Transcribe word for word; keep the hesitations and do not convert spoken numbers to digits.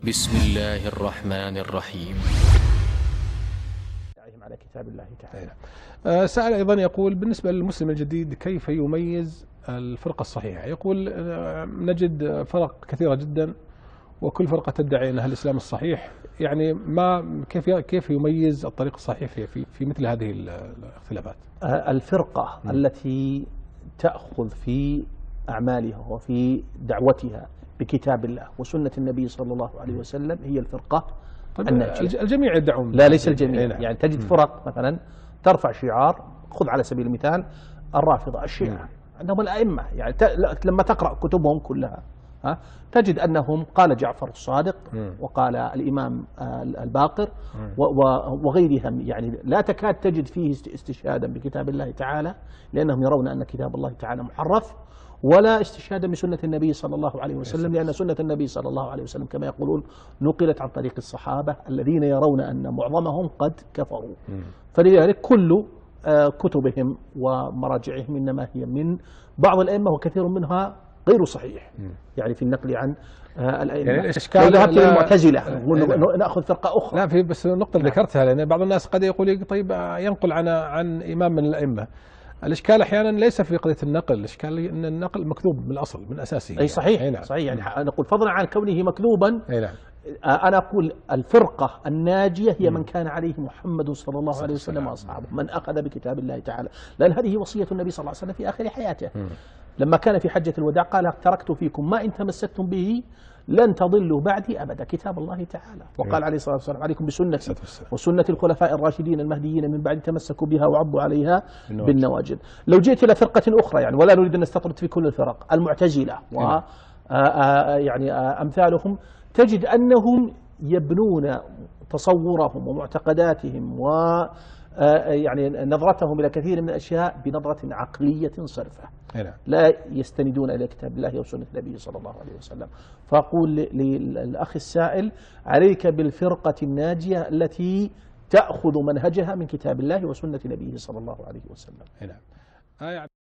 بسم الله الرحمن الرحيم. على كتاب الله تعالى. آه سأل أيضا يقول بالنسبة للمسلم الجديد كيف يميز الفرقة الصحيحة؟ يقول آه نجد فرق كثيرة جدا وكل فرقة تدعي أنها الإسلام الصحيح، يعني ما كيف كيف يميز الطريق الصحيح في في, في مثل هذه الاختلافات؟ آه الفرقة م. التي تأخذ في أعمالها وفي دعوتها بكتاب الله وسنة النبي صلى الله عليه وسلم هي الفرقة طيب الناجية. الجميع يدعون؟ لا، ليس الجميع. يعني, يعني تجد فرق مثلا ترفع شعار، خذ على سبيل المثال الرافضة الشيعة عندهم الأئمة، يعني لما تقرأ كتبهم كلها ها تجد أنهم قال جعفر الصادق وقال الإمام الباقر وغيرهم، يعني لا تكاد تجد فيه استشهادا بكتاب الله تعالى لأنهم يرون أن كتاب الله تعالى محرف، ولا استشهادا بسنة النبي صلى الله عليه وسلم لأن سنة النبي صلى الله عليه وسلم كما يقولون نقلت عن طريق الصحابة الذين يرون أن معظمهم قد كفروا. فلذلك كل كتبهم ومراجعهم إنما هي من بعض الأئمة وكثير منها غير صحيح، يعني في النقل عن الأئمة. يعني الإشكال ذهبت إلى المعتزلة نأخذ فرقة أخرى. لا، في بس النقطة اللي ذكرتها، لأن بعض الناس قد يقول طيب ينقل عن عن إمام من الأئمة. الإشكال أحيانا ليس في قضية النقل، الإشكال أن النقل مكذوب من الأصل من أساسه. أي صحيح. يعني. صحيح، يعني أنا أقول فضلا عن كونه مكذوبا. أي نعم. أنا أقول الفرقة الناجية هي من كان عليه محمد صلى الله عليه وسلم وأصحابه، من أخذ بكتاب الله تعالى، لأن هذه وصية النبي صلى الله عليه وسلم في آخر حياته. م. لما كان في حجة الوداع قال تركت فيكم ما إن تمسكتم به لن تضلوا بعدي أبدا، كتاب الله تعالى. وقال عليه الصلاة والسلام عليكم بسنتي وسنة الخلفاء الراشدين المهديين من بعد تمسكوا بها وعضوا عليها بالنواجذ. لو جئت إلى فرقة أخرى، يعني ولا نريد أن نستطرد في كل الفرق، المعتزلة و يعني أمثالهم، تجد أنهم يبنون تصورهم ومعتقداتهم و يعني نظرتهم إلى كثير من الأشياء بنظرة عقلية صرفة، لا يستندون إلى كتاب الله وسنة النبي صلى الله عليه وسلم. فأقول للأخ السائل عليك بالفرقة الناجية التي تأخذ منهجها من كتاب الله وسنة نبيه صلى الله عليه وسلم.